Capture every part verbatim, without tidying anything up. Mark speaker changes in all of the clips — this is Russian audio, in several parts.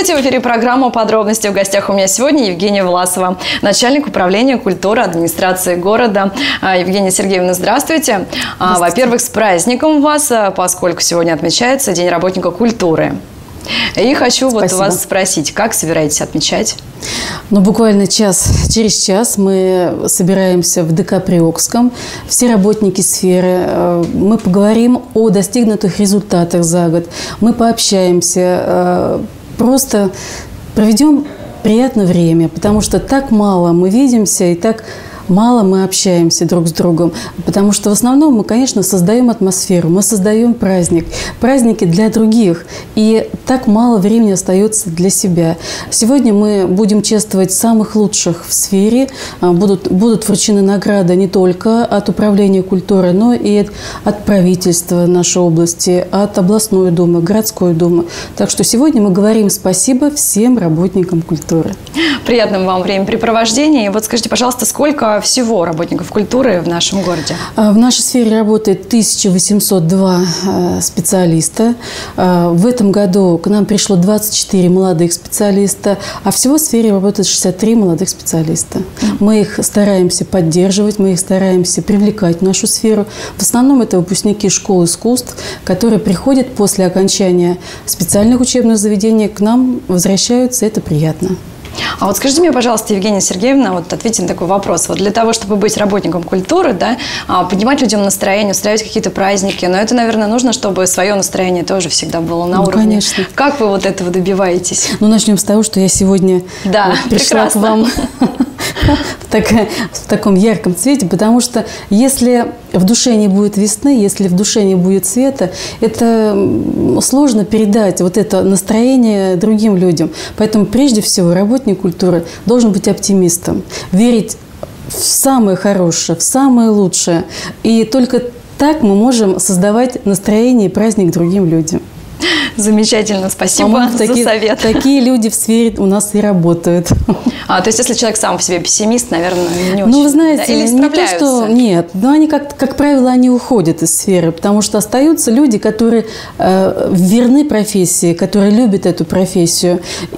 Speaker 1: Здравствуйте, в эфире программа «Подробности». В гостях у меня сегодня Евгения Власова, начальник управления культуры администрации города. Евгения Сергеевна, здравствуйте. здравствуйте. Во-первых, с праздником вас, поскольку сегодня отмечается День работника культуры. И хочу вот вас спросить, как собираетесь отмечать?
Speaker 2: Ну, буквально час, через час мы собираемся в ДК Приокском. Все работники сферы. Мы поговорим о достигнутых результатах за год. Мы пообщаемся, просто проведем приятное время, потому что так мало мы видимся и так мало мы общаемся друг с другом, потому что в основном мы, конечно, создаем атмосферу, мы создаем праздник, праздники для других, и так мало времени остается для себя. Сегодня мы будем чествовать самых лучших в сфере, будут, будут вручены награды не только от Управления культуры, но и от, от правительства нашей области, от областной думы, городской думы. Так что сегодня мы говорим спасибо всем работникам культуры.
Speaker 1: Приятного вам времяпрепровождения. И вот скажите, пожалуйста, сколько всего работников культуры в нашем городе?
Speaker 2: В нашей сфере работает тысяча восемьсот два специалиста. В этом году к нам пришло двадцать четыре молодых специалиста, а всего в сфере работает шестьдесят три молодых специалиста. Мы их стараемся поддерживать, мы их стараемся привлекать в нашу сферу. В основном это выпускники школ искусств, которые приходят после окончания специальных учебных заведений к нам, возвращаются, это приятно.
Speaker 1: А вот скажите мне, пожалуйста, Евгения Сергеевна, вот ответьте на такой вопрос. Вот для того, чтобы быть работником культуры, да, поднимать людям настроение, устраивать какие-то праздники, но это, наверное, нужно, чтобы свое настроение тоже всегда было на
Speaker 2: ну,
Speaker 1: уровне.
Speaker 2: Конечно.
Speaker 1: Как вы вот этого добиваетесь?
Speaker 2: Ну, начнем с того, что я сегодня
Speaker 1: да,
Speaker 2: вот пришла
Speaker 1: прекрасно.
Speaker 2: к вам в, так, в таком ярком цвете, потому что если в душе не будет весны, если в душе не будет света, это сложно передать вот это настроение другим людям. Поэтому прежде всего работник культуры должен быть оптимистом, верить в самое хорошее, в самое лучшее. И только так мы можем создавать настроение и праздник другим людям.
Speaker 1: Замечательно, спасибо за
Speaker 2: такие,
Speaker 1: совет.
Speaker 2: Такие люди в сфере у нас и работают.
Speaker 1: А, то есть, если человек сам по себе пессимист, наверное, не очень.
Speaker 2: Ну, вы знаете,
Speaker 1: да? Или
Speaker 2: не то, что нет, но они, как, как правило, они уходят из сферы, потому что остаются люди, которые э, верны профессии, которые любят эту профессию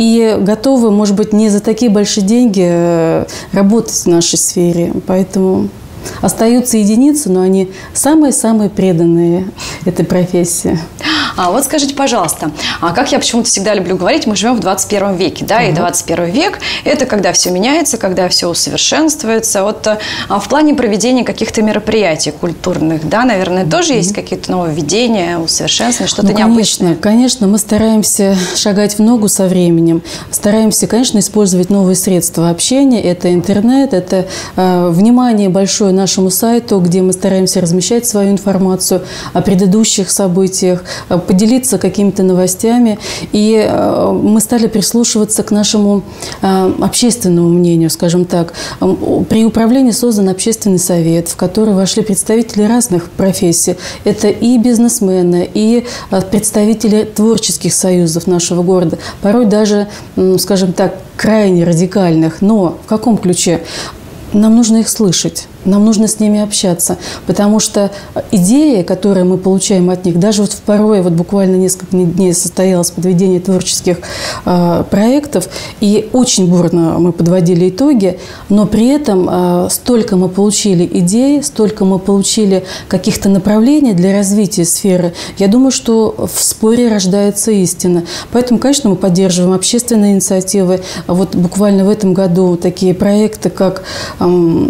Speaker 2: и готовы, может быть, не за такие большие деньги э, работать в нашей сфере. Поэтому остаются единицы, но они самые-самые преданные этой профессии.
Speaker 1: А вот скажите, пожалуйста, а как я почему-то всегда люблю говорить, мы живем в двадцать первом веке, да, uh-huh. и двадцать первый век – это когда все меняется, когда все усовершенствуется. Вот а в плане проведения каких-то мероприятий культурных, да, наверное, uh-huh. тоже есть какие-то нововведения, усовершенствования, что-то
Speaker 2: ну,
Speaker 1: необычное?
Speaker 2: Конечно, конечно, мы стараемся шагать в ногу со временем, стараемся, конечно, использовать новые средства общения. Это интернет, это э, внимание большое нашему сайту, где мы стараемся размещать свою информацию о предыдущих событиях, поделиться какими-то новостями. И э, мы стали прислушиваться к нашему э, общественному мнению, скажем так. При управлении создан общественный совет, в который вошли представители разных профессий. Это и бизнесмены, и э, представители творческих союзов нашего города. Порой даже, э, скажем так, крайне радикальных. Но в каком ключе? Нам нужно их слышать. Нам нужно с ними общаться, потому что идеи, которые мы получаем от них, даже вот порой, вот буквально несколько дней состоялось подведение творческих э, проектов, и очень бурно мы подводили итоги, но при этом э, столько мы получили идей, столько мы получили каких-то направлений для развития сферы. Я думаю, что в споре рождается истина. Поэтому, конечно, мы поддерживаем общественные инициативы. Вот буквально в этом году такие проекты, как э,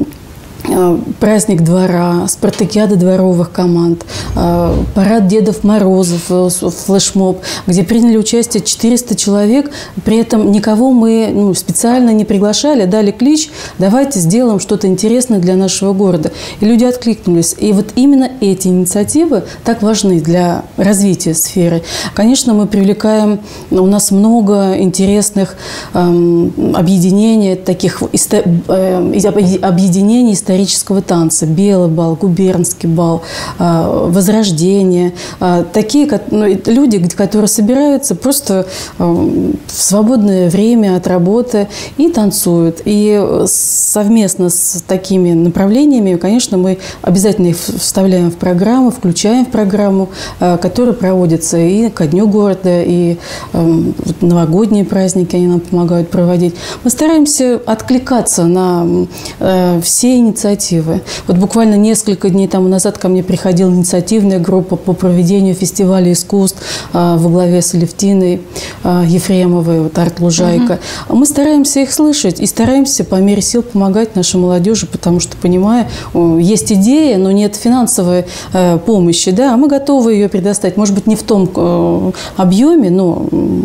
Speaker 2: праздник двора, спартакиада дворовых команд, парад Дедов Морозов, флешмоб, где приняли участие четыреста человек. При этом никого мы ну, специально не приглашали, дали клич, давайте сделаем что-то интересное для нашего города. И люди откликнулись. И вот именно эти инициативы так важны для развития сферы. Конечно, мы привлекаем, у нас много интересных эм, объединений, таких исто, э, объединений исторических, исторического танца. Белый бал, губернский бал, возрождение. Такие люди, которые собираются просто в свободное время от работы и танцуют. И совместно с такими направлениями, конечно, мы обязательно их вставляем в программу, включаем в программу, которая проводится и ко Дню города, и новогодние праздники они нам помогают проводить. Мы стараемся откликаться на все инициативы. Вот буквально несколько дней тому назад ко мне приходила инициативная группа по проведению фестиваля искусств во главе с Алевтиной Ефремовой, вот «Арт-Лужайка». Угу. Мы стараемся их слышать и стараемся по мере сил помогать нашей молодежи, потому что, понимая, есть идея, но нет финансовой помощи, да, а мы готовы ее предоставить. Может быть, не в том объеме, но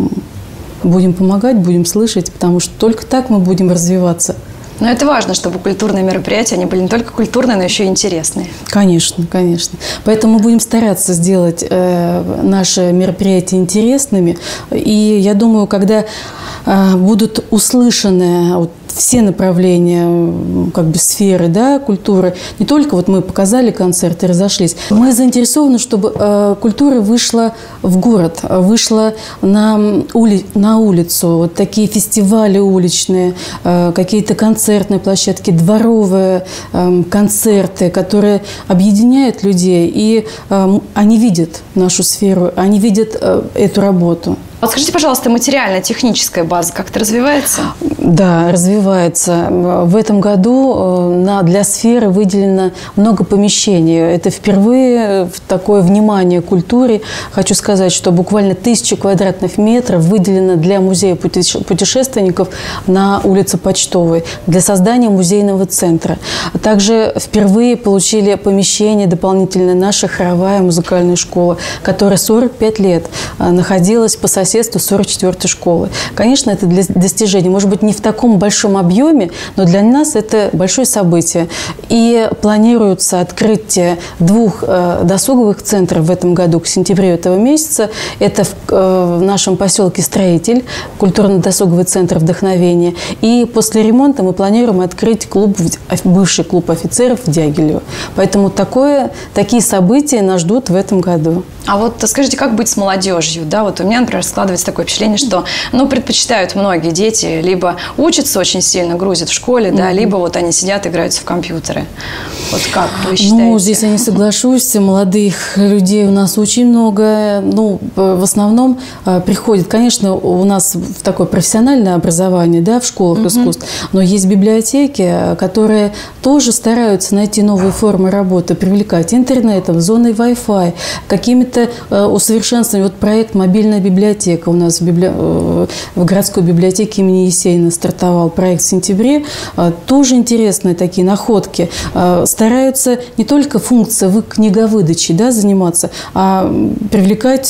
Speaker 2: будем помогать, будем слышать, потому что только так мы будем развиваться.
Speaker 1: Но это важно, чтобы культурные мероприятия, они были не только культурные, но еще и интересные.
Speaker 2: Конечно, конечно. Поэтому мы будем стараться сделать э, наши мероприятия интересными. И я думаю, когда э, будут услышаны вот, все направления как бы сферы, да, культуры, не только вот мы показали концерт и разошлись, мы заинтересованы, чтобы э, культура вышла в город, вышла на, ули, на улицу. Вот такие фестивали уличные, э, какие-то концертные площадки, дворовые э, концерты, которые объединяют людей, и э, они видят нашу сферу, они видят э, эту работу.
Speaker 1: Вот скажите, пожалуйста, материально-техническая база как-то развивается?
Speaker 2: Да, развивается. В этом году на, для сферы выделено много помещений. Это впервые такое внимание к культуре. Хочу сказать, что буквально тысяча квадратных метров выделено для музея путешественников на улице Почтовой, для создания музейного центра. Также впервые получили помещение дополнительное наша хоровая музыкальная школа, которая сорок пять лет находилась по соседству сорок четвёртой школы. Конечно, это для достижения. Может быть, не в таком большом объеме, но для нас это большое событие. И планируется открытие двух э, досуговых центров в этом году, к сентябрю этого месяца. Это в, э, в нашем поселке Строитель, культурно-досуговый центр вдохновения. И после ремонта мы планируем открыть клуб, бывший клуб офицеров в Дягилево. Поэтому такое, такие события нас ждут в этом году.
Speaker 1: А вот скажите, как быть с молодежью? Да, вот у меня, например, складывается такое впечатление, что, ну, предпочитают многие дети либо учатся очень сильно, грузят в школе, mm-hmm. да, либо вот они сидят, играются в компьютеры. Вот как вы считаете?
Speaker 2: Ну, здесь я не соглашусь. Молодых людей у нас очень много. Ну, в основном приходят, конечно, у нас такое профессиональное образование, да, в школах mm-hmm. искусств, но есть библиотеки, которые тоже стараются найти новые формы работы, привлекать интернетом, зоной Wi-Fi, какими-то усовершенствования. Вот проект «Мобильная библиотека» у нас в, библи... в городской библиотеке имени Есенина стартовал проект в сентябре. Тоже интересные такие находки. Стараются не только функция книговыдачи, да, заниматься, а привлекать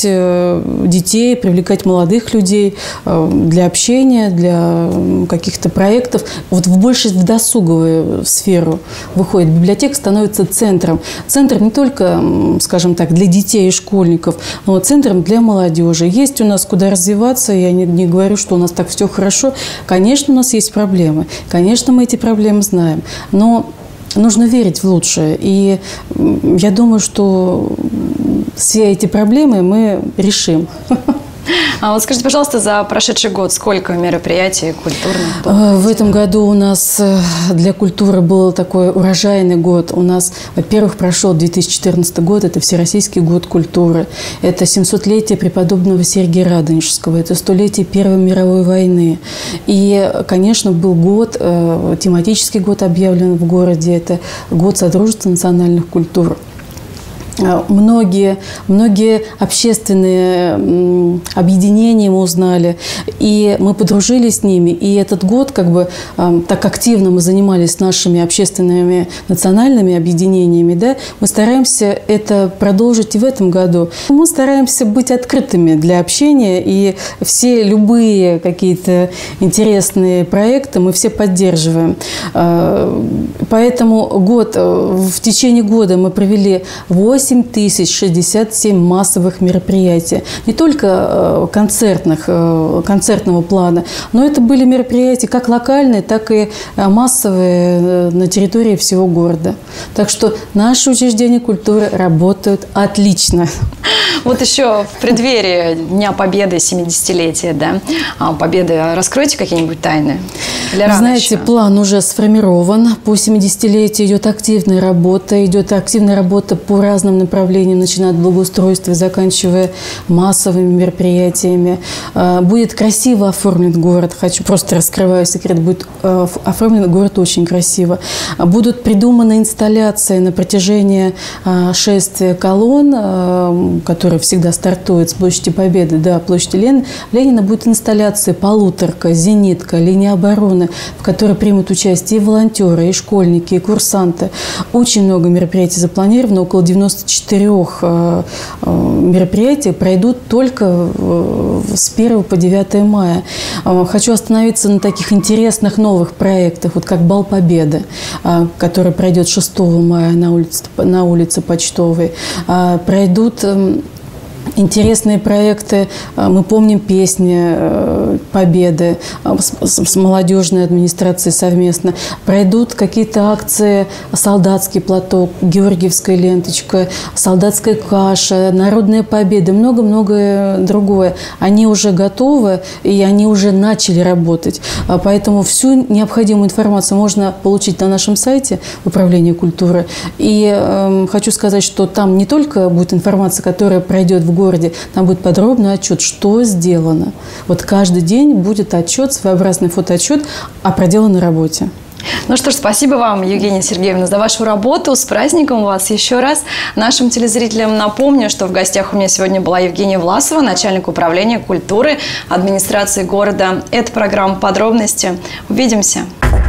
Speaker 2: детей, привлекать молодых людей для общения, для каких-то проектов. Вот в больше в досуговую сферу выходит. Библиотека становится центром. Центром не только, скажем так, для детей и школьников, но центром для молодежи. Есть у нас куда развиваться. Я не, не говорю, что у нас так все хорошо. Конечно, у нас есть проблемы. Конечно, мы эти проблемы знаем. Но нужно верить в лучшее. И я думаю, что все эти проблемы мы решим.
Speaker 1: А вот скажите, пожалуйста, за прошедший год сколько мероприятий культурных было?
Speaker 2: В этом году у нас для культуры был такой урожайный год. У нас, во-первых, прошел две тысячи четырнадцатый год, это Всероссийский год культуры. Это семисотлетие преподобного Сергия Радонежского, это столетие Первой мировой войны. И, конечно, был год, тематический год объявлен в городе, это год Содружества национальных культур. Многие, многие общественные объединения мы узнали, и мы подружились с ними. И этот год, как бы, так активно мы занимались нашими общественными национальными объединениями, да, мы стараемся это продолжить и в этом году. Мы стараемся быть открытыми для общения, и все любые какие-то интересные проекты мы все поддерживаем. Поэтому год, в течение года мы провели восемь восемь тысяч шестьдесят семь массовых мероприятий. Не только концертных, концертного плана, но это были мероприятия как локальные, так и массовые на территории всего города. Так что наши учреждения культуры работают отлично.
Speaker 1: Вот еще в преддверии Дня Победы, семидесятилетия, да, Победы, раскройте какие-нибудь тайны? Или рано
Speaker 2: Знаете,
Speaker 1: еще?
Speaker 2: План уже сформирован. По семидесятилетию идет активная работа, идет активная работа по разным направлениям, начиная от благоустройства и заканчивая массовыми мероприятиями. Будет красиво оформлен город. Хочу просто раскрываю секрет. Будет оформлен город очень красиво. Будут придуманы инсталляции на протяжении шествия колонн, которые всегда стартуют с площади Победы до площади Ленина. Ленина будет инсталляция «Полуторка», «Зенитка», «Линия обороны», в которой примут участие и волонтеры, и школьники, и курсанты. Очень много мероприятий запланировано, около девяноста четырёх мероприятий пройдут только с первого по девятое мая. Хочу остановиться на таких интересных новых проектах, вот как «Бал Победы», который пройдет шестого мая на улице, на улице Почтовой. Пройдут интересные проекты. Мы помним песни Победы с молодежной администрацией совместно. Пройдут какие-то акции «Солдатский платок», «Георгиевская ленточка», «Солдатская каша», «Народная победа», много-много другое. Они уже готовы, и они уже начали работать. Поэтому всю необходимую информацию можно получить на нашем сайте Управления культуры. И э, хочу сказать, что там не только будет информация, которая пройдет в городе, там будет подробный отчет, что сделано. Вот каждый день будет отчет, своеобразный фотоотчет о проделанной работе.
Speaker 1: Ну что ж, спасибо вам, Евгения Сергеевна, за вашу работу. С праздником вас еще раз. Нашим телезрителям напомню, что в гостях у меня сегодня была Евгения Власова, начальник управления культуры администрации города. Это программа «Подробности». Увидимся.